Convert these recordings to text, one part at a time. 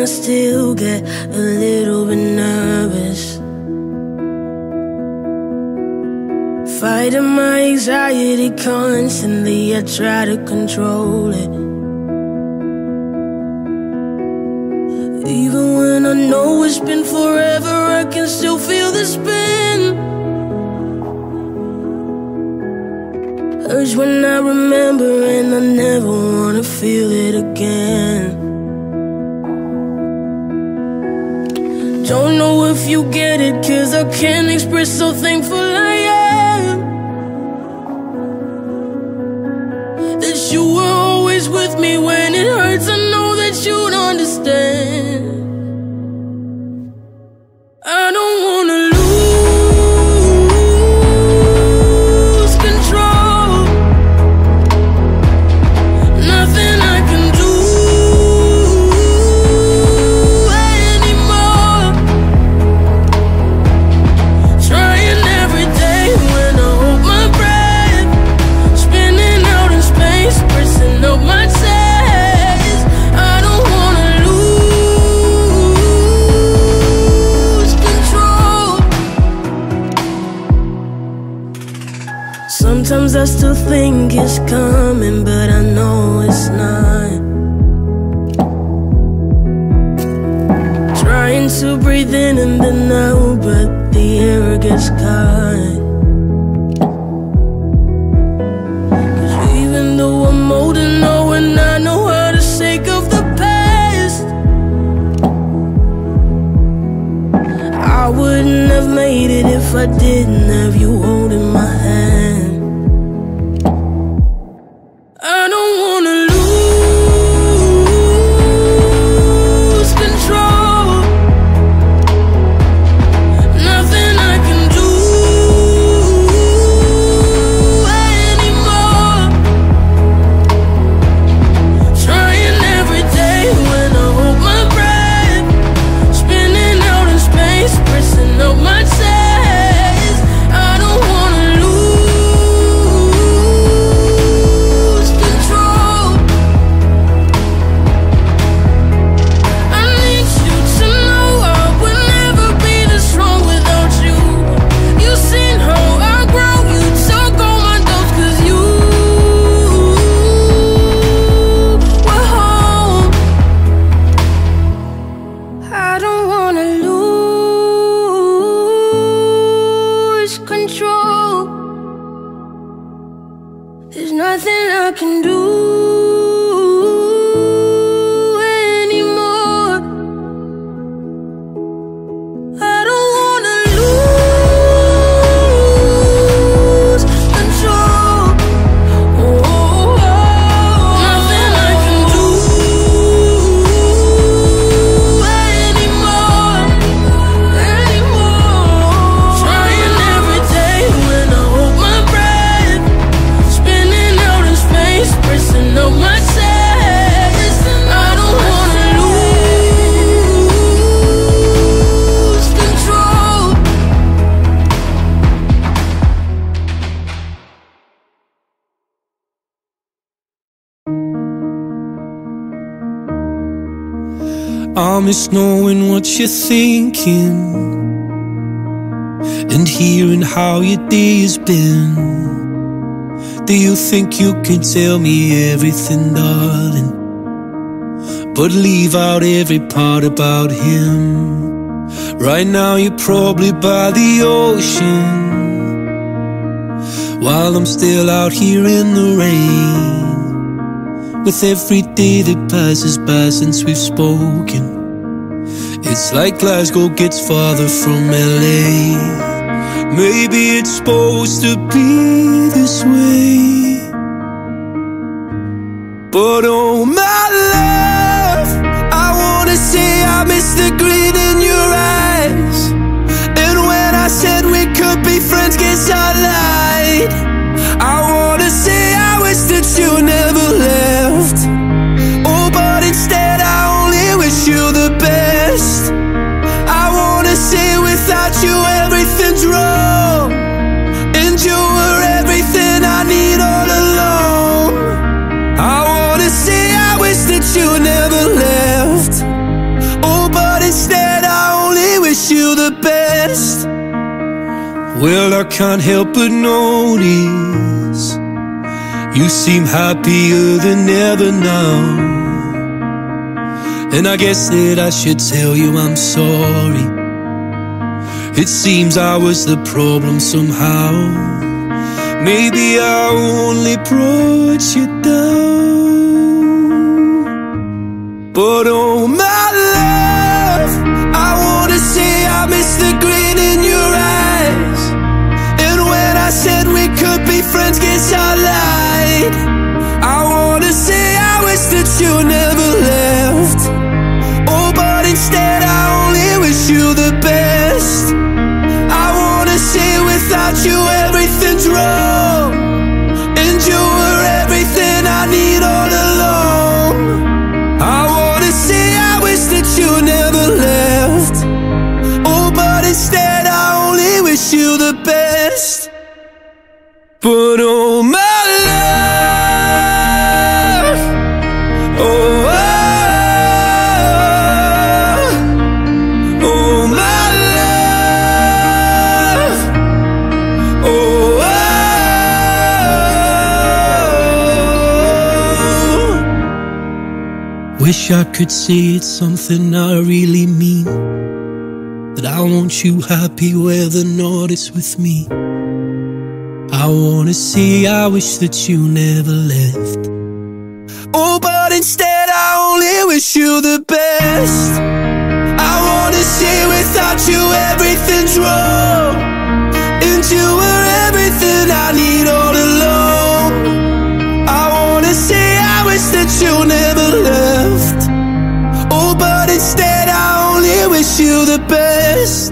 still get a little bit nervous. Fighting my anxiety constantly, I try to control it. Even when I know it's been forever, I can still feel the spin. Hurts when I remember and I never wanna feel it again. Don't know if you get it, 'cause I can't express how thankful I am that you were always with me when it hurts. I know that you'd understand. I don't wanna lose control. Nothing I can do anymore. Trying every day when I hold my breath, spinning out in space, pressing up my chest. I don't wanna lose control. Sometimes I still think it's coming, but I know it's not. Trying to breathe in and then out, but the air gets caught. 'Cause even though I'm older now and I know how to shake off the past, I wouldn't have made it if I didn't have you holding my hand. I don't wanna lose control. Nothing I can do anymore. Trying every day when I hold my breath, spinning out in space, pressing up my chest. I don't wanna lose control. I need you to know I would never be this strong without you. You've seen how I grow, you took all my doubts 'cause you were home. I don't wanna lose control. There's nothing I can do anymore. I don't wanna lose control. Nothing I can do anymore. Trying every day when I hold my breath, spinning out in space, pressing up my chest. I don't wanna lose control. I miss knowing what you're thinking and hearing how your day has been. Do you think you can tell me everything, darling, but leave out every part about him? Right now you're probably by the ocean, while I'm still out here in the rain. With every day that passes by since we've spoken, it's like Glasgow gets farther from LA. Maybe it's supposed to be this way, but oh my love, I wanna say I miss the grin in your eyes. And when I said we could be friends, guess I lied. I wanna say I wish that you never left. Oh, but instead I only wish you the best. I wanna say without you everything's wrong, and you were everything I need all along. I wanna say I wish that you never left. Well, I can't help but notice you seem happier than ever now. And I guess that I should tell you I'm sorry. It seems I was the problem somehow. Maybe I only brought you down. But oh my love, I wanna say I miss the grin in your eyes. And when I said we could be friends, guess I lied. I wanna say I wish that you never left. Oh, but instead I only wish you the best. I wanna say without you everything's wrong, and you were everything I need all along. I wanna say I wish that you never left. Oh, but instead I only wish you the best. But oh my love, oh, oh my love, oh, wish I could say it's something I really mean, that I want you happy where the north is with me. I wanna say I wish that you never left. Oh, but instead I only wish you the best. I wanna say without you everything's wrong, and you were everything I need all along. I wanna say I wish that you never left. Oh, but instead I only wish you the best.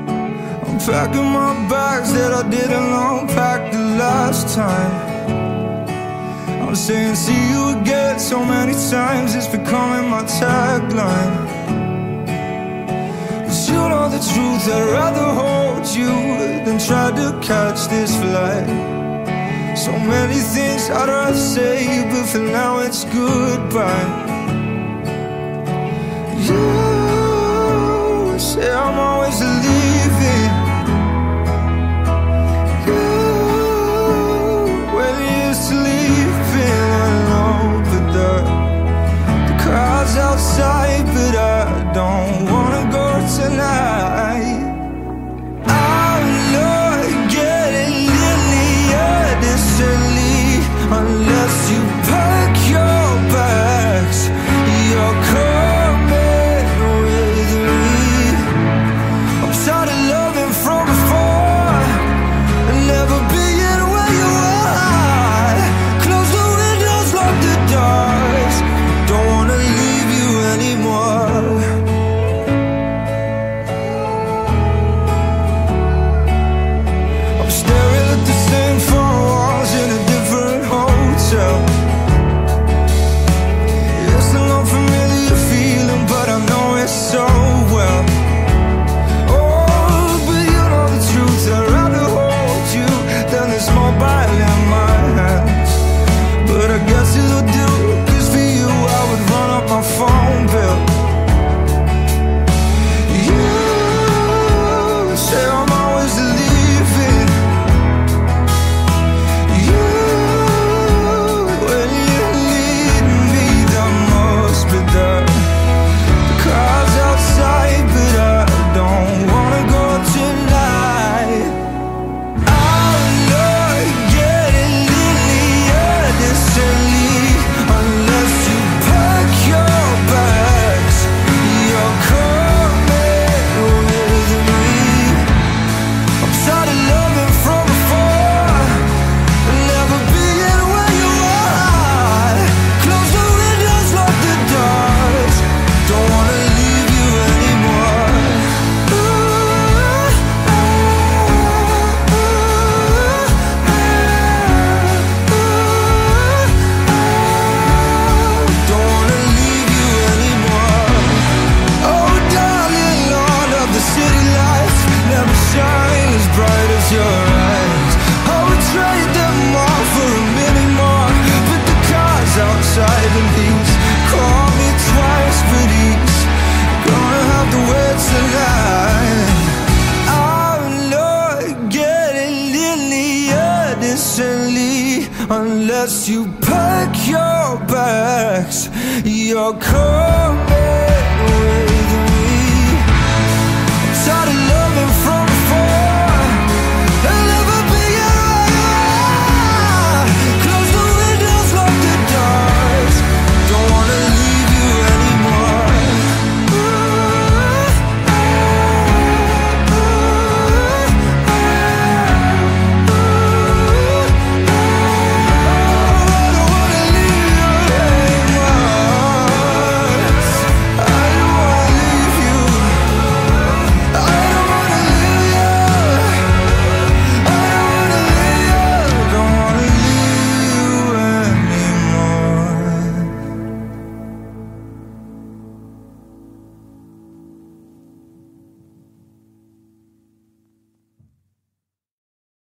Packing my bags that I didn't unpack the last time. I'm saying see you again so many times, it's becoming my tagline. 'Cause you know the truth, I'd rather hold you than try to catch this flight. So many things I'd rather say, but for now it's goodbye. You say I'm always leaving. You, when you're sleeping alone, but the crowd's outside, but I don't wanna go tonight. I'm not getting near instantly unless you pack your bags. You're coming with me. I'm tired of loving from before and never being where you are. Close the windows, lock the doors. Don't wanna leave you anymore. I'm staring at the same four walls in a different hotel. It's an unfamiliar feeling, but I know it so well. Oh, but you know the truth, I'd rather hold you than this mobile in my hands. But I guess it'll do, 'cause for you I would run up my phone bill. You say I'm always leaving. You, when you lead me the most, but the crowd's outside, but I don't wanna go tonight. I'm not getting near instantly unless you pack your bags. You're coming with me. I'm tired of loving from before and never being where you are. Close the windows, lock the doors. Don't wanna leave you anymore. Don't wanna leave you anymore. Oh darling, Lord of the city lights never shine as bright as your eyes. I would trade them all for a minute more, but the car's outside and he's called me twice, but he's gonna have to wait tonight. I'm not getting near instantly unless you pack your bags. You're coming with me. I'm tired of